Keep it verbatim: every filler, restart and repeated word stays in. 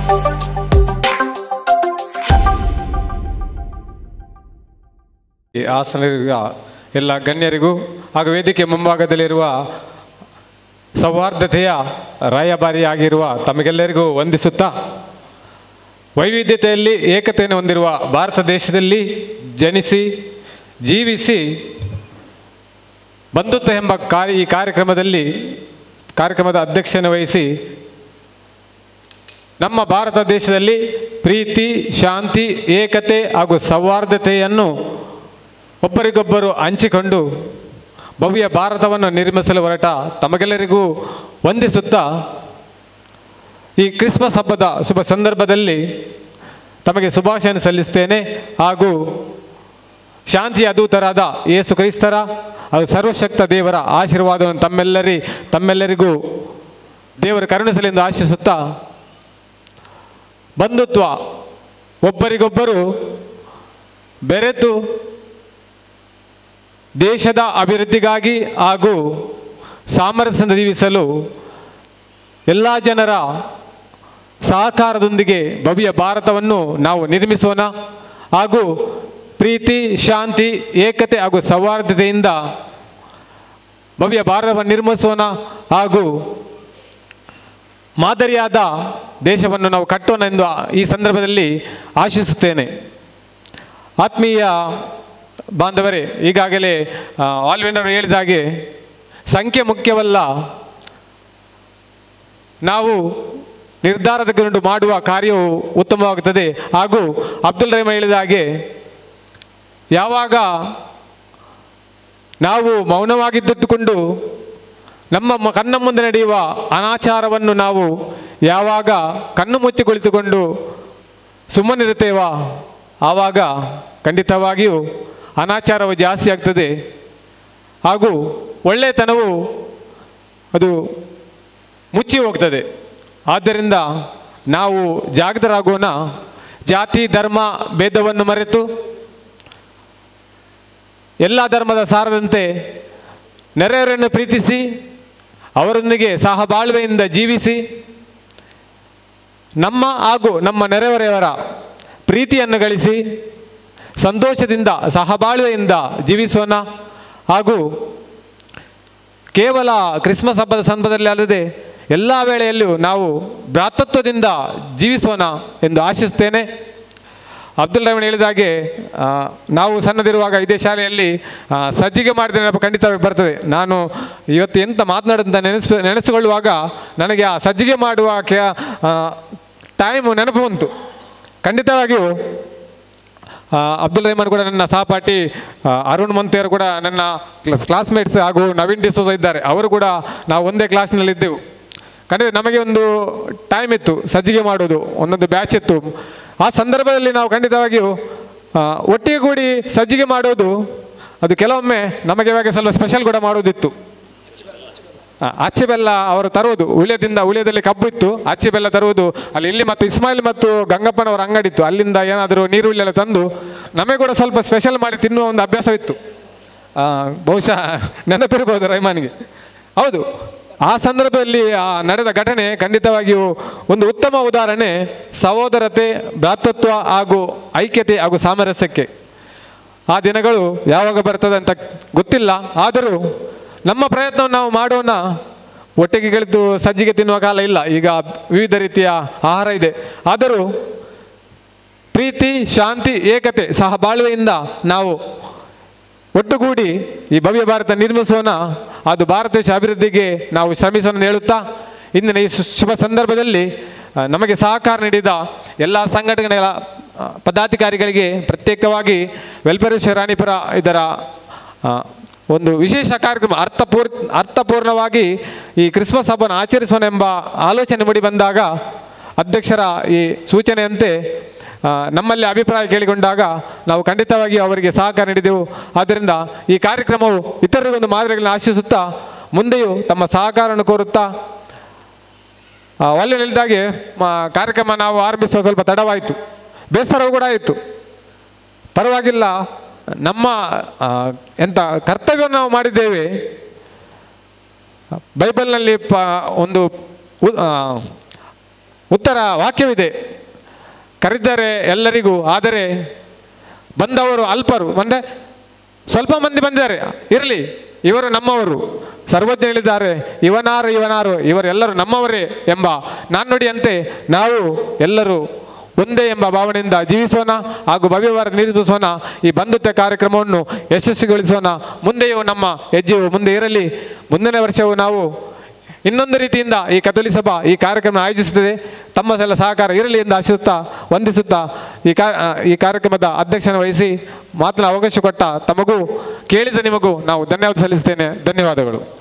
ಆಸನರಿಗ ಎಲ್ಲ ಗಣ್ಯರಿಗೂ ಹಾಗೂ ವೇದಿಕೆ ಮುಂಭಾಗದಲ್ಲಿರುವ ಸೌಹಾರ್ದತೆಯ ರಾಯಭಾರಿಯಾಗಿರುವ ತಮಗೆಲ್ಲರಿಗೂ ವಂದಿಸುತ್ತಾ, ವೈವಿಧ್ಯತೆಯಲ್ಲಿ ಏಕತೆಯನ್ನು ಹೊಂದಿರುವ ಭಾರತ ದೇಶದಲ್ಲಿ ಜನಿಸಿ ಜೀವಿಸಿ ಬಂಧುತ್ವ ಎಂಬ ಕಾರ್ಯ ಈ ಕಾರ್ಯಕ್ರಮದಲ್ಲಿ ಕಾರ್ಯಕ್ರಮದ ಅಧ್ಯಕ್ಷತೆ ವಹಿಸಿ ನಮ್ಮ ಭಾರತ ದೇಶದಲ್ಲಿ ಪ್ರೀತಿ, ಶಾಂತಿ, ಏಕತೆ ಹಾಗೂ ಸೌಹಾರ್ದತೆಯನ್ನು ಒಬ್ಬರಿಗೊಬ್ಬರು ಹಂಚಿಕೊಂಡು ಭವ್ಯ ಭಾರತವನ್ನು ನಿರ್ಮಿಸಲು ಹೊರಟ ತಮಗೆಲ್ಲರಿಗೂ ವಂದಿಸುತ್ತಾ, ಈ ಕ್ರಿಸ್ಮಸ್ ಹಬ್ಬದ ಶುಭ ಸಂದರ್ಭದಲ್ಲಿ ತಮಗೆ ಶುಭಾಶಯ ಸಲ್ಲಿಸ್ತೇನೆ. ಹಾಗೂ ಶಾಂತಿಯ ದೂತರಾದ ಯೇಸು ಕ್ರಿಸ್ತರ ಹಾಗೂ ಸರ್ವಶಕ್ತ ದೇವರ ಆಶೀರ್ವಾದವನ್ನು ತಮ್ಮೆಲ್ಲರಿ ತಮ್ಮೆಲ್ಲರಿಗೂ ದೇವರ ಕರುಣಿಸಲೆಂದು ಆಶಿಸುತ್ತಾ, ಬಂಧುತ್ವ ಒಬ್ಬರಿಗೊಬ್ಬರು ಬೆರೆತು ದೇಶದ ಅಭಿವೃದ್ಧಿಗಾಗಿ ಹಾಗೂ ಸಾಮರಸ್ಯದಿಂದ ಜೀವಿಸಲು ಎಲ್ಲ ಜನರ ಸಹಕಾರದೊಂದಿಗೆ ಭವ್ಯ ಭಾರತವನ್ನು ನಾವು ನಿರ್ಮಿಸೋಣ. ಹಾಗೂ ಪ್ರೀತಿ, ಶಾಂತಿ, ಏಕತೆ ಹಾಗೂ ಸೌಹಾರ್ದತೆಯಿಂದ ಭವ್ಯ ಭಾರತವನ್ನು ನಿರ್ಮಿಸೋಣ ಹಾಗೂ ಮಾದರಿಯಾದ ದೇಶವನ್ನು ನಾವು ಕಟ್ಟೋಣ ಎಂದು ಈ ಸಂದರ್ಭದಲ್ಲಿ ಆಶಿಸುತ್ತೇನೆ. ಆತ್ಮೀಯ ಬಾಂಧವರೇ, ಈಗಾಗಲೇ ಆಲ್ವೆಂಡರು ಹೇಳಿದ ಹಾಗೆ ಸಂಖ್ಯೆ ಮುಖ್ಯವಲ್ಲ, ನಾವು ನಿರ್ಧಾರ ತೆಗೆದುಕೊಂಡು ಮಾಡುವ ಕಾರ್ಯವು ಉತ್ತಮವಾಗುತ್ತದೆ. ಹಾಗೂ ಅಬ್ದುಲ್ ರಹೀಮ್ ಹೇಳಿದ ಹಾಗೆ, ಯಾವಾಗ ನಾವು ಮೌನವಾಗಿದ್ದುಕೊಂಡು ನಮ್ಮ ಕಣ್ಣ ಮುಂದೆ ನಡೆಯುವ ಅನಾಚಾರವನ್ನು ನಾವು ಯಾವಾಗ ಕಣ್ಣು ಮುಚ್ಚಿ ಕುಳಿತುಕೊಂಡು ಸುಮ್ಮನಿರುತ್ತೇವ, ಆವಾಗ ಖಂಡಿತವಾಗಿಯೂ ಅನಾಚಾರವು ಜಾಸ್ತಿ ಆಗ್ತದೆ ಹಾಗೂ ಒಳ್ಳೆಯತನವು ಅದು ಮುಚ್ಚಿ ಹೋಗ್ತದೆ. ಆದ್ದರಿಂದ ನಾವು ಜಾಗೃತರಾಗೋಣ. ಜಾತಿ ಧರ್ಮ ಭೇದವನ್ನು ಮರೆತು ಎಲ್ಲ ಧರ್ಮದ ಸಾರದಂತೆ ನೆರೆಯವರನ್ನು ಪ್ರೀತಿಸಿ ಅವರೊಂದಿಗೆ ಸಹಬಾಳ್ವೆಯಿಂದ ಜೀವಿಸಿ ನಮ್ಮ ಹಾಗೂ ನಮ್ಮ ನೆರೆಹೊರೆಯವರ ಪ್ರೀತಿಯನ್ನು ಗಳಿಸಿ ಸಂತೋಷದಿಂದ ಸಹಬಾಳ್ವೆಯಿಂದ ಜೀವಿಸೋಣ. ಹಾಗೂ ಕೇವಲ ಕ್ರಿಸ್ಮಸ್ ಹಬ್ಬದ ಸಂದರ್ಭದಲ್ಲಿ ಅಲ್ಲದೆ ಎಲ್ಲ ವೇಳೆಯಲ್ಲೂ ನಾವು ಭ್ರಾತೃತ್ವದಿಂದ ಜೀವಿಸೋಣ ಎಂದು ಆಶಿಸ್ತೇನೆ. ಅಬ್ದುಲ್ ರಹೀಮ್ ಹೇಳಿದ ಹಾಗೆ, ನಾವು ಸಣ್ಣದಿರುವಾಗ ಇದೇ ಶಾಲೆಯಲ್ಲಿ ಸಜ್ಜಿಗೆ ಮಾಡಿದ ನೆನಪು ಖಂಡಿತವಾಗಿ ಬರ್ತದೆ. ನಾನು ಇವತ್ತು ಎಂತ ಮಾತನಾಡೋದಂತ ನೆನೆಸ್ ನೆನೆಸಿಕೊಳ್ಳುವಾಗ ನನಗೆ ಆ ಸಜ್ಜಿಗೆ ಮಾಡುವ ಟೈಮು ನೆನಪು ಬಂತು. ಖಂಡಿತವಾಗಿಯೂ ಅಬ್ದುಲ್ ರಹೀಮನ್ ಕೂಡ ನನ್ನ ಸಹಪಾಠಿ, ಅರುಣ್ ಮಂತಿಯವರು ಕೂಡ ನನ್ನ ಕ್ಲಾಸ್ಮೇಟ್ಸ್ ಹಾಗೂ ನವೀನ್ ಡಿಸೋಜ ಇದ್ದಾರೆ, ಅವರು ಕೂಡ ನಾವು ಒಂದೇ ಕ್ಲಾಸ್ನಲ್ಲಿದ್ದೆವು. ಖಂಡಿತ ನಮಗೆ ಒಂದು ಟೈಮ್ ಇತ್ತು ಸಜ್ಜಿಗೆ ಮಾಡೋದು, ಒಂದೊಂದು ಬ್ಯಾಚ್ ಇತ್ತು. ಆ ಸಂದರ್ಭದಲ್ಲಿ ನಾವು ಖಂಡಿತವಾಗಿಯೂ ಒಟ್ಟಿಗೆ ಕೂಡಿ ಸಜ್ಜಿಗೆ ಮಾಡೋದು, ಅದು ಕೆಲವೊಮ್ಮೆ ನಮಗೆ ಇವಾಗ ಸ್ವಲ್ಪ ಸ್ಪೆಷಲ್ ಕೂಡ ಮಾಡೋದಿತ್ತು. ಅಚ್ಚೆ ಬೆಲ್ಲ ಅವರು ತರುವುದು, ಉಳಿಯದಿಂದ ಉಳಿಯದಲ್ಲಿ ಕಬ್ಬು ಇತ್ತು, ಅಚ್ಚೆ ಬೆಲ್ಲ ತರುವುದು. ಅಲ್ಲಿ ಇಲ್ಲಿ ಮತ್ತು ಇಸ್ಮಾಯಿಲ್ ಮತ್ತು ಗಂಗಪ್ಪನವರ ಅಂಗಡಿ ಇತ್ತು, ಅಲ್ಲಿಂದ ಏನಾದರೂ ನೀರುಳ್ಳೆಲ್ಲ ತಂದು ನಮಗೆ ಕೂಡ ಸ್ವಲ್ಪ ಸ್ಪೆಷಲ್ ಮಾಡಿ ತಿನ್ನುವ ಒಂದು ಅಭ್ಯಾಸವಿತ್ತು. ಬಹುಶಃ ನೆನಪಿರ್ಬೋದು ರಹಮಾನ್ಗೆ. ಹೌದು, ಆ ಸಂದರ್ಭದಲ್ಲಿ ಆ ನಡೆದ ಘಟನೆ ಖಂಡಿತವಾಗಿಯೂ ಒಂದು ಉತ್ತಮ ಉದಾಹರಣೆ ಸಹೋದರತೆ, ಭ್ರಾತೃತ್ವ ಹಾಗೂ ಐಕ್ಯತೆ ಹಾಗೂ ಸಾಮರಸ್ಯಕ್ಕೆ. ಆ ದಿನಗಳು ಯಾವಾಗ ಬರ್ತದೆ ಅಂತ ಗೊತ್ತಿಲ್ಲ, ಆದರೂ ನಮ್ಮ ಪ್ರಯತ್ನವನ್ನು ನಾವು ಮಾಡೋಣ. ಒಟ್ಟಿಗೆ ಗೆಳೆದು ಸಜ್ಜಿಗೆ ತಿನ್ನುವ ಕಾಲ ಇಲ್ಲ, ಈಗ ವಿವಿಧ ರೀತಿಯ ಆಹಾರ ಇದೆ. ಆದರೂ ಪ್ರೀತಿ, ಶಾಂತಿ, ಏಕತೆ, ಸಹಬಾಳ್ವೆಯಿಂದ ನಾವು ಒಟ್ಟುಗೂಡಿ ಈ ಭವ್ಯ ಭಾರತ ನಿರ್ಮಿಸೋಣ. ಅದು ಭಾರತ ದೇಶ ಅಭಿವೃದ್ಧಿಗೆ ನಾವು ಶ್ರಮಿಸೋಣ ಹೇಳುತ್ತಾ, ಇಂದಿನ ಈ ಶುಭ ಸಂದರ್ಭದಲ್ಲಿ ನಮಗೆ ಸಹಕಾರ ನೀಡಿದ ಎಲ್ಲ ಸಂಘಟನೆಗಳ ಪದಾಧಿಕಾರಿಗಳಿಗೆ, ಪ್ರತ್ಯೇಕವಾಗಿ ವೆಲ್ಫೇರ್ ರಾಣಿಪುರ ಇದರ ಒಂದು ವಿಶೇಷ ಕಾರ್ಯಕ್ರಮ ಅರ್ಥಪೂರ್ ಅರ್ಥಪೂರ್ಣವಾಗಿ ಈ ಕ್ರಿಸ್ಮಸ್ ಹಬ್ಬವನ್ನು ಆಚರಿಸೋಣ ಎಂಬ ಆಲೋಚನೆ ಮೂಡಿ ಬಂದಾಗ ಅಧ್ಯಕ್ಷರ ಈ ಸೂಚನೆಯಂತೆ ನಮ್ಮಲ್ಲಿ ಅಭಿಪ್ರಾಯ ಕೇಳಿಕೊಂಡಾಗ ನಾವು ಖಂಡಿತವಾಗಿ ಅವರಿಗೆ ಸಹಕಾರ ನೀಡಿದೆವು. ಆದ್ದರಿಂದ ಈ ಕಾರ್ಯಕ್ರಮವು ಇತರರಿಗೊಂದು ಮಾದರಿಗಳನ್ನು ಆಶಿಸುತ್ತಾ ಮುಂದೆಯೂ ತಮ್ಮ ಸಹಕಾರವನ್ನು ಕೋರುತ್ತಾ, ಒಳ್ಳೆ ಹೇಳಿದಾಗೆ ಕಾರ್ಯಕ್ರಮ ನಾವು ಆರಂಭಿಸುವ ಸ್ವಲ್ಪ ತಡವಾಯಿತು, ಬೇಸರವೂ ಕೂಡ ಆಯಿತು. ಪರವಾಗಿಲ್ಲ, ನಮ್ಮ ಎಂಥ ಕರ್ತವ್ಯವನ್ನು ನಾವು ಮಾಡಿದ್ದೇವೆ. ಬೈಬಲ್ನಲ್ಲಿ ಪ ಒಂದು ಉತ್ತರ ವಾಕ್ಯವಿದೆ, ಕರೆದರೆ ಎಲ್ಲರಿಗೂ, ಆದರೆ ಬಂದವರು ಅಲ್ಪರು. ಅಂದರೆ ಸ್ವಲ್ಪ ಮಂದಿ ಬಂದಿದ್ದಾರೆ, ಇರಲಿ, ಇವರು ನಮ್ಮವರು. ಸರ್ವಜ್ಞ ಹೇಳಿದ್ದಾರೆ, ಇವನಾರು ಇವನಾರು ಇವರೆಲ್ಲರೂ ನಮ್ಮವರೇ ಎಂಬ ನಾಣ್ಣುಡಿಯಂತೆ ನಾವು ಎಲ್ಲರೂ ಒಂದೇ ಎಂಬ ಭಾವನೆಯಿಂದ ಜೀವಿಸೋಣ ಹಾಗೂ ಭವ್ಯವಾದ ನಿರ್ಮಿಸೋಣ. ಈ ಬಂಧುತ್ವ ಕಾರ್ಯಕ್ರಮವನ್ನು ಯಶಸ್ವಿಗೊಳಿಸೋಣ. ಮುಂದೆಯೂ ನಮ್ಮ ಹೆಜ್ಜೆಯು ಮುಂದೆ ಇರಲಿ. ಮುಂದಿನ ವರ್ಷವೂ ನಾವು ಇನ್ನೊಂದು ರೀತಿಯಿಂದ ಈ ಕಥೋಲಿಕ ಸಭಾ ಈ ಕಾರ್ಯಕ್ರಮ ಆಯೋಜಿಸುತ್ತದೆ. ತಮ್ಮ ಎಲ್ಲ ಸಹಕಾರ ಇರಲಿ ಎಂದು ಆಶಿಸುತ್ತಾ ವಂದಿಸುತ್ತಾ ಈ ಕಾ ಈ ಕಾರ್ಯಕ್ರಮದ ಅಧ್ಯಕ್ಷನ ವಹಿಸಿ ಮಾತನಾಡ ಅವಕಾಶ ಕೊಟ್ಟ ತಮಗೂ ಕೇಳಿದ ನಿಮಗೂ ನಾವು ಧನ್ಯವಾದ ಸಲ್ಲಿಸ್ತೇನೆ. ಧನ್ಯವಾದಗಳು.